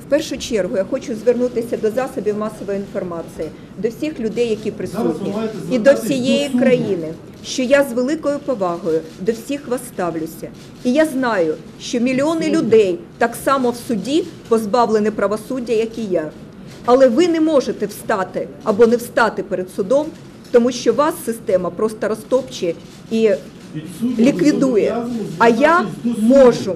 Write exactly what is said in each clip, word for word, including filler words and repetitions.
В першу чергу я хочу звернутися до засобів масової інформації, до всіх людей, які присутні, і до всієї країни, що я з великою повагою до всіх вас ставлюся. І я знаю, що мільйони людей так само в суді позбавлені правосуддя, як і я. Але ви не можете встати або не встати перед судом, тому що вас система просто розтопче і ліквідує. А я можу,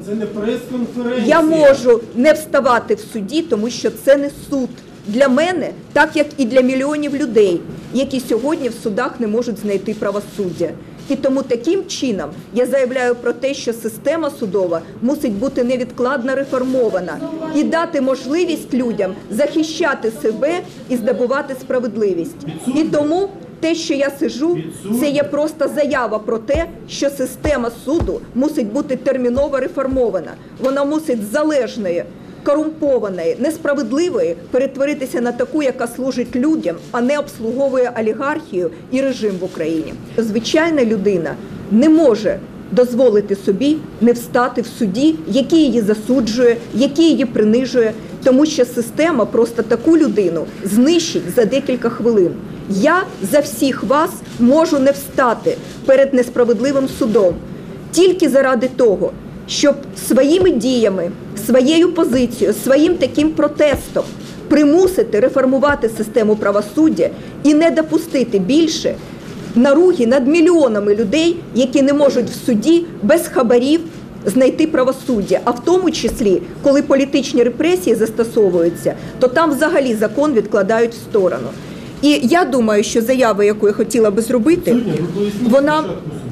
я можу не вставати в суді, тому що це не суд. Для мене, так як і для мільйонів людей, які сьогодні в судах не можуть знайти правосуддя. І тому таким чином я заявляю про те, що система судова мусить бути невідкладно реформована і дати можливість людям захищати себе і здобувати справедливість. І тому те, що я сиджу, це є просто заява про те, що система суду мусить бути терміново реформована. Вона мусить з залежної, корумпованої, несправедливої перетворитися на таку, яка служить людям, а не обслуговує олігархію і режим в Україні. Звичайна людина не може дозволити собі не встати в суді, який її засуджує, який її принижує, тому що система просто таку людину знищить за декілька хвилин. Я за всіх вас можу не встати перед несправедливим судом тільки заради того, щоб своїми діями, своєю позицією, своїм таким протестом примусити реформувати систему правосуддя і не допустити більше наруги над мільйонами людей, які не можуть в суді без хабарів знайти правосуддя. А в тому числі, коли політичні репресії застосовуються, то там взагалі закон відкладають в сторону. І я думаю, що заява, яку я хотіла би зробити, вона...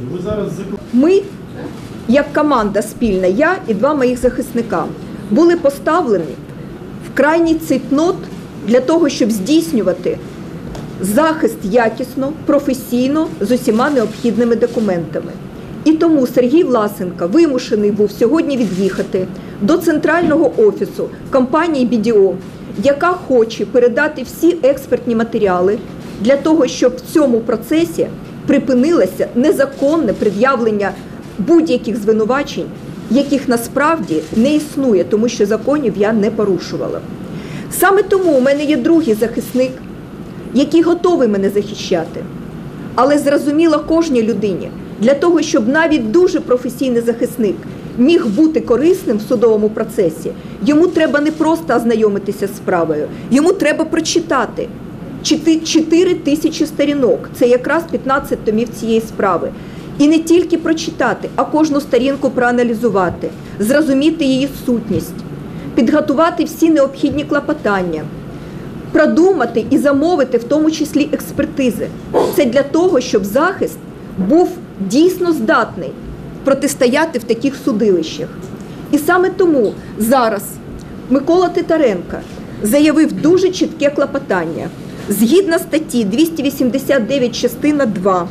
Ми, як команда спільна, я і два моїх захисника, були поставлені в крайній цейтнот для того, щоб здійснювати захист якісно, професійно, з усіма необхідними документами. І тому Сергій Власенко вимушений був сьогодні від'їхати до центрального офісу компанії бі ді о, яка хоче передати всі експертні матеріали для того, щоб в цьому процесі припинилося незаконне пред'явлення будь-яких звинувачень, яких насправді не існує, тому що законів я не порушувала. Саме тому у мене є другий захисник, який готовий мене захищати. Але зрозуміло кожній людині, для того, щоб навіть дуже професійний захисник міг бути корисним в судовому процесі, йому треба не просто ознайомитися з справою, йому треба прочитати чотири тисячі сторінок, це якраз п'ятнадцять томів цієї справи. І не тільки прочитати, а кожну сторінку проаналізувати, зрозуміти її сутність, підготувати всі необхідні клопотання, продумати і замовити в тому числі експертизи. Це для того, щоб захист був дійсно здатний протистояти в таких судилищах. І саме тому зараз Микола Титаренко заявив дуже чітке клопотання. Згідно статті двісті вісімдесят дев'ять частина два,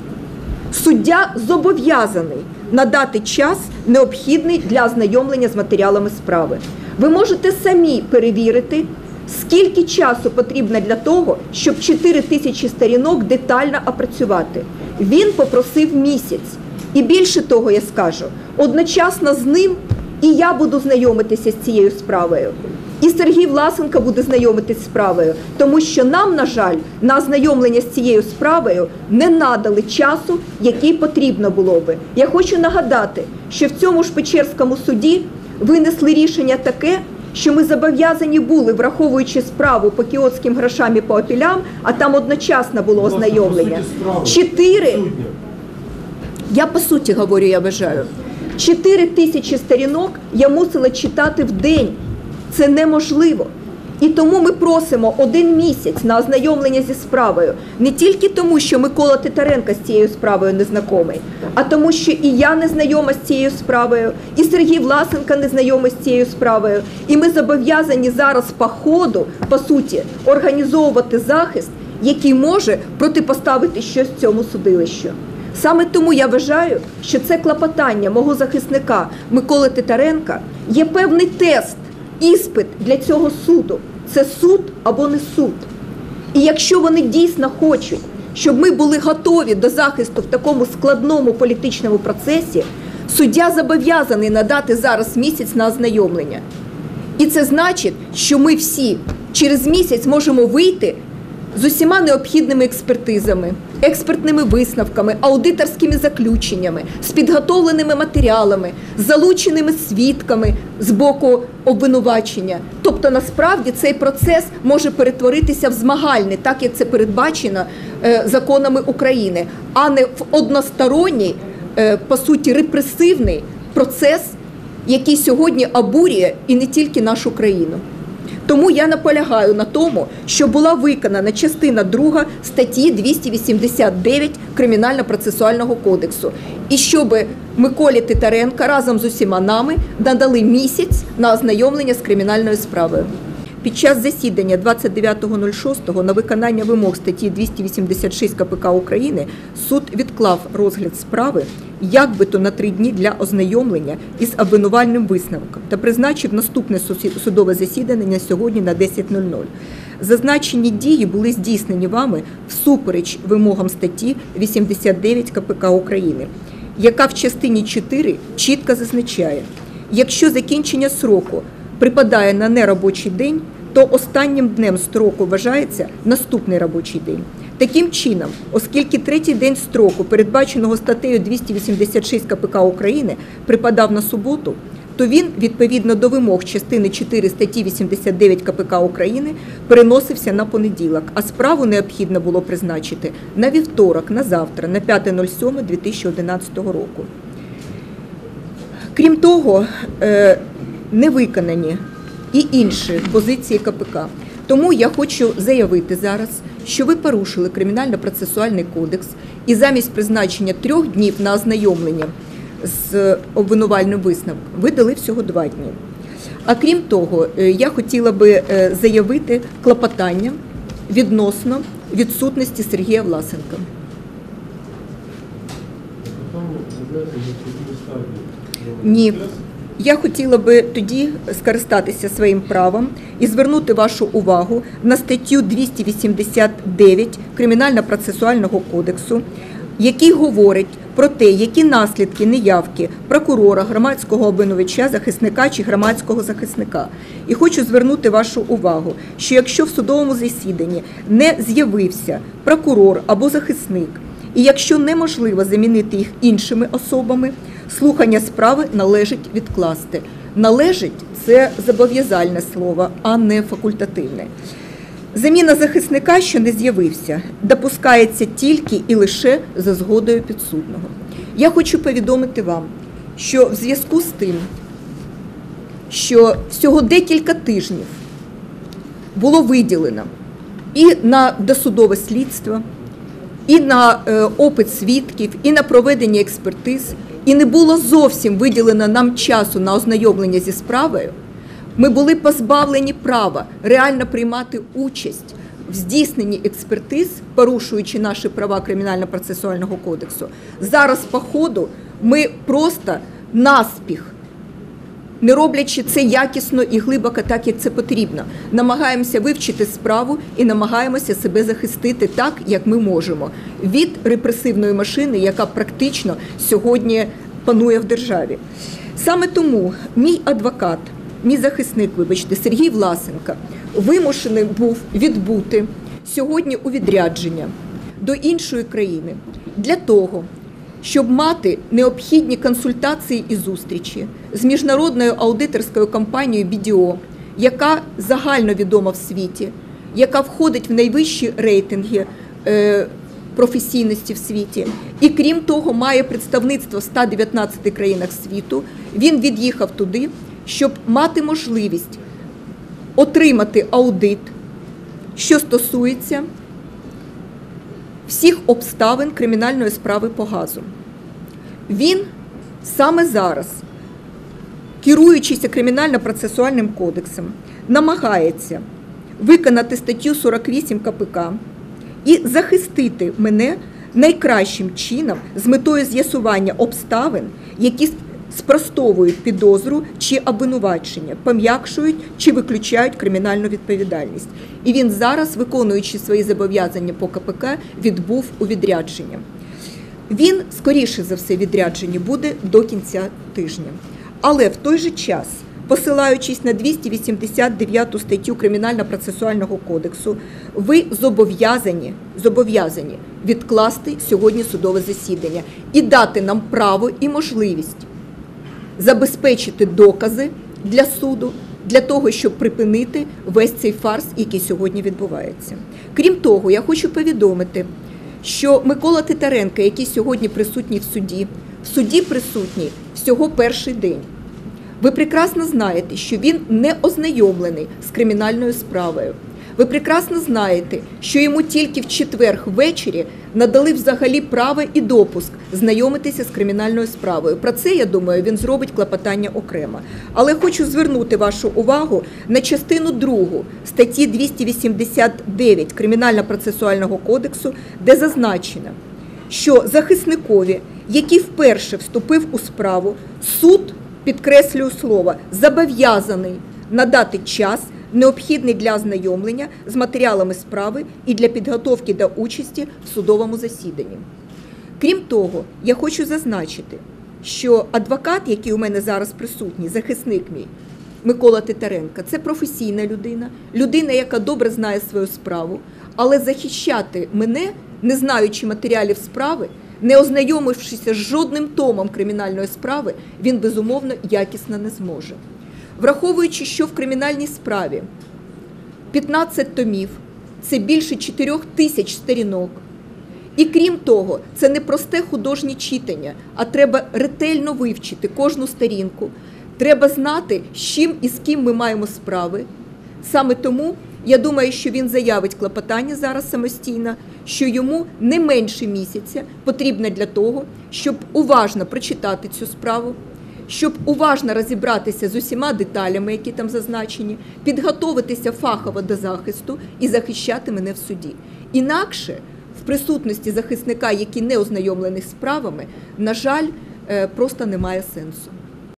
суддя зобов'язаний надати час, необхідний для ознайомлення з матеріалами справи. Ви можете самі перевірити, скільки часу потрібно для того, щоб чотири тисячі сторінок детально опрацювати. Він попросив місяць. І більше того я скажу, одночасно з ним і я буду знайомитися з цією справою. І Сергій Власенко буде знайомитися з справою, тому що нам, на жаль, на ознайомлення з цією справою не надали часу, який потрібно було би. Я хочу нагадати, що в цьому ж Печерському суді винесли рішення таке, що ми зобов'язані були, враховуючи справу по кіотським грошам і по апелям, а там одночасно було ознайомлення. Чотири, я по суті говорю, я вважаю, чотири тисячі сторінок я мусила читати в день. Це неможливо. І тому ми просимо один місяць на ознайомлення зі справою. Не тільки тому, що Микола Титаренко з цією справою не знайомий, а тому, що і я не знайома з цією справою, і Сергій Власенко не знайомий з цією справою. І ми зобов'язані зараз по ходу, по суті, організовувати захист, який може протипоставити щось цьому судилищу. Саме тому я вважаю, що це клопотання мого захисника Миколи Титаренка є певний тест, іспит для цього суду. Це суд або не суд. І якщо вони дійсно хочуть, щоб ми були готові до захисту в такому складному політичному процесі, суддя зобов'язаний надати зараз місяць на ознайомлення. І це значить, що ми всі через місяць можемо вийти з усіма необхідними експертизами, експертними висновками, аудиторськими заключеннями, з підготовленими матеріалами, з залученими свідками з боку обвинувачення. Тобто, насправді, цей процес може перетворитися в змагальний, так як це передбачено е, законами України, а не в односторонній, е, по суті, репресивний процес, який сьогодні обурює і не тільки нашу країну. Тому я наполягаю на тому, що була виконана частина друга статті двісті вісімдесят дев'ять Кримінально-процесуального кодексу. І щоб Миколі Титаренко разом з усіма нами надали місяць на ознайомлення з кримінальною справою. Під час засідання двадцять дев'ятого шостого на виконання вимог статті двісті вісімдесят шість ка пе ка України суд відклав розгляд справи як би то на три дні для ознайомлення із обвинувальним висновком та призначив наступне судове засідання на сьогодні на десять нуль нуль. Зазначені дії були здійснені вами всупереч вимогам статті вісімдесят дев'ять ка пе ка України, яка в частині чотири чітко зазначає, якщо закінчення сроку припадає на неробочий день, то останнім днем строку вважається наступний робочий день. Таким чином, оскільки третій день строку, передбаченого статтею двісті вісімдесят шість ка пе ка України, припадав на суботу, то він, відповідно до вимог частини чотири статті вісімдесят дев'ять ка пе ка України, переносився на понеділок, а справу необхідно було призначити на вівторок, на завтра, на п'яте сьоме дві тисячі одинадцятого року. Крім того, не виконані і інші позиції ка пе ка. Тому я хочу заявити зараз, що ви порушили Кримінально-процесуальний кодекс і замість призначення трьох днів на ознайомлення з обвинувальним висновком ви дали всього два дні. А крім того, я хотіла би заявити клопотання відносно відсутності Сергія Власенка. Ні. Я хотіла би тоді скористатися своїм правом і звернути вашу увагу на статтю двісті вісімдесят дев'ять Кримінально-процесуального кодексу, який говорить про те, які наслідки неявки прокурора, громадського обвинувача, захисника чи громадського захисника. І хочу звернути вашу увагу, що якщо в судовому засіданні не з'явився прокурор або захисник, і якщо неможливо замінити їх іншими особами, слухання справи належить відкласти. Належить – це зобов'язальне слово, а не факультативне. Заміна захисника, що не з'явився, допускається тільки і лише за згодою підсудного. Я хочу повідомити вам, що в зв'язку з тим, що всього декілька тижнів було виділено і на досудове слідство, і на е, опит свідків, і на проведення експертиз, і не було зовсім виділено нам часу на ознайомлення зі справою, ми були позбавлені права реально приймати участь в здійсненні експертиз, порушуючи наші права Кримінально-процесуального кодексу. Зараз по ходу ми просто наспіх, не роблячи це якісно і глибоко так, як це потрібно, намагаємося вивчити справу і намагаємося себе захистити так, як ми можемо, від репресивної машини, яка практично сьогодні панує в державі. Саме тому мій адвокат, мій захисник, вибачте, Сергій Власенко, вимушений був відбути сьогодні у відрядження до іншої країни для того, щоб мати необхідні консультації і зустрічі з міжнародною аудиторською компанією бі ді о, яка загальновідома в світі, яка входить в найвищі рейтинги е, професійності в світі, і крім того має представництво в ста дев'ятнадцяти країнах світу. Він від'їхав туди, щоб мати можливість отримати аудит, що стосується всіх обставин кримінальної справи по газу. Він саме зараз, керуючись Кримінально-процесуальним кодексом, намагається виконати статтю сорок вісім ка пе ка і захистити мене найкращим чином з метою з'ясування обставин, які спростовують підозру чи обвинувачення, пом'якшують чи виключають кримінальну відповідальність. І він зараз, виконуючи свої зобов'язання по ка пе ка, відбув у відрядження. Він, скоріше за все, відрядження буде до кінця тижня. Але в той же час посилаючись на двісті вісімдесят дев'яту статтю Кримінально-процесуального кодексу, ви зобов'язані, зобов'язані відкласти сьогодні судове засідання і дати нам право і можливість забезпечити докази для суду, для того, щоб припинити весь цей фарс, який сьогодні відбувається. Крім того, я хочу повідомити, що Микола Титаренко, який сьогодні присутній в суді, в суді присутній всього перший день. Ви прекрасно знаєте, що він не ознайомлений з кримінальною справою. Ви прекрасно знаєте, що йому тільки в четвер ввечері надали взагалі право і допуск знайомитися з кримінальною справою. Про це, я думаю, він зробить клопотання окремо. Але хочу звернути вашу увагу на частину другу статті двісті вісімдесят дев'ять Кримінально-процесуального кодексу, де зазначено, що захисникові, який вперше вступив у справу, суд, підкреслюю слово, зобов'язаний надати час, необхідний для ознайомлення з матеріалами справи і для підготовки до участі в судовому засіданні. Крім того, я хочу зазначити, що адвокат, який у мене зараз присутній, захисник мій, Микола Титаренко, це професійна людина, людина, яка добре знає свою справу, але захищати мене, не знаючи матеріалів справи, не ознайомившися з жодним томом кримінальної справи, він, безумовно, якісно не зможе. Враховуючи, що в кримінальній справі п'ятнадцять томів, це більше чотирьох тисяч сторінок, і крім того, це не просте художнє читання, а треба ретельно вивчити кожну сторінку, треба знати, з чим і з ким ми маємо справи. Саме тому, я думаю, що він заявить клопотання зараз самостійно, що йому не менше місяця потрібно для того, щоб уважно прочитати цю справу, щоб уважно розібратися з усіма деталями, які там зазначені, підготовитися фахово до захисту і захищати мене в суді. Інакше, в присутності захисника, який не ознайомлений з справами, на жаль, просто немає сенсу.